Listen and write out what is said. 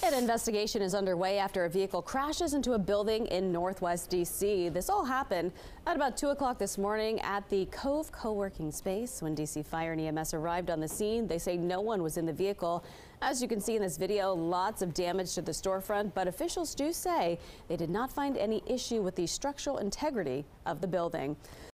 An investigation is underway after a vehicle crashes into a building in Northwest D.C. This all happened at about 2 o'clock this morning at the Cove co-working space. When D.C. Fire and EMS arrived on the scene, they say no one was in the vehicle. As you can see in this video, lots of damage to the storefront, but officials do say they did not find any issue with the structural integrity of the building.